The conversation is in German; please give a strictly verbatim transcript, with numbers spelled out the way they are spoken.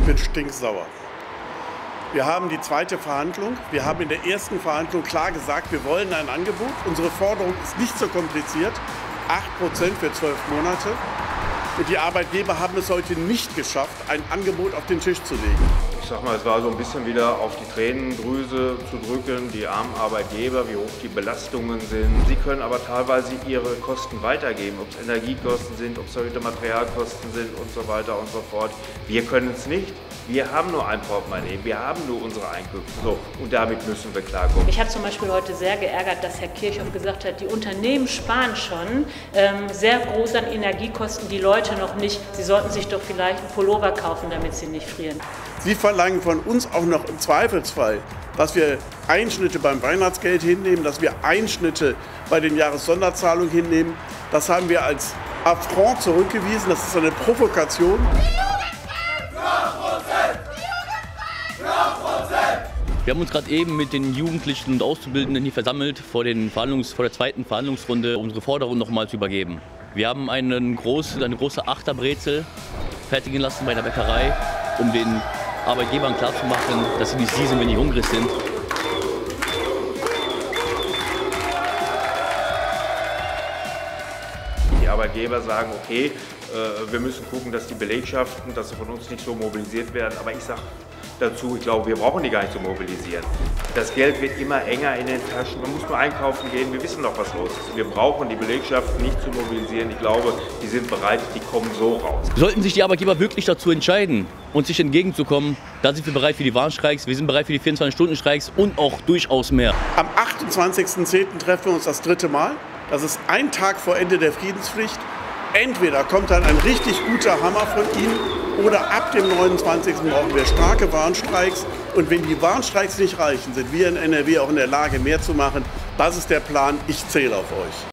bin stinksauer. Wir haben die zweite Verhandlung. Wir haben in der ersten Verhandlung klar gesagt, wir wollen ein Angebot. Unsere Forderung ist nicht so kompliziert. acht Prozent für zwölf Monate. Und die Arbeitgeber haben es heute nicht geschafft, ein Angebot auf den Tisch zu legen. Ich sag mal, es war so ein bisschen wieder auf die Tränendrüse zu drücken, die armen Arbeitgeber, wie hoch die Belastungen sind. Sie können aber teilweise ihre Kosten weitergeben, ob es Energiekosten sind, ob es heute Materialkosten sind und so weiter und so fort. Wir können es nicht. Wir haben nur ein Portemonnaie, wir haben nur unsere Einkünfte. So, und damit müssen wir klarkommen. Mich hat zum Beispiel heute sehr geärgert, dass Herr Kirchhoff gesagt hat, die Unternehmen sparen schon ähm, sehr groß an Energiekosten, die Leute noch nicht. Sie sollten sich doch vielleicht einen Pullover kaufen, damit sie nicht frieren. Sie verlangen von uns auch noch im Zweifelsfall, dass wir Einschnitte beim Weihnachtsgeld hinnehmen, dass wir Einschnitte bei den Jahressonderzahlungen hinnehmen. Das haben wir als Affront zurückgewiesen. Das ist eine Provokation. Wir haben uns gerade eben mit den Jugendlichen und Auszubildenden hier versammelt, vor, den Verhandlungs-, vor der zweiten Verhandlungsrunde unsere Forderung nochmal zu übergeben. Wir haben einen großen, eine große Achterbrezel fertigen lassen bei der Bäckerei, um den Arbeitgebern klarzumachen, dass sie nicht sie sind, wenn die hungrig sind. Die Arbeitgeber sagen, okay, wir müssen gucken, dass die Belegschaften, dass sie von uns nicht so mobilisiert werden. Aber ich sage dazu, ich glaube, wir brauchen die gar nicht zu mobilisieren. Das Geld wird immer enger in den Taschen. Man muss nur einkaufen gehen, wir wissen doch, was los ist. Wir brauchen die Belegschaften nicht zu mobilisieren. Ich glaube, die sind bereit, die kommen so raus. Sollten sich die Arbeitgeber wirklich dazu entscheiden, uns sich entgegenzukommen, dann sind wir bereit für die Warnstreiks, wir sind bereit für die vierundzwanzig-Stunden-Streiks und auch durchaus mehr. Am achtundzwanzigsten zehnten treffen wir uns das dritte Mal. Das ist ein Tag vor Ende der Friedenspflicht. Entweder kommt dann ein richtig guter Hammer von Ihnen oder ab dem neunundzwanzigsten brauchen wir starke Warnstreiks. Und wenn die Warnstreiks nicht reichen, sind wir in N R W auch in der Lage, mehr zu machen. Das ist der Plan. Ich zähle auf euch.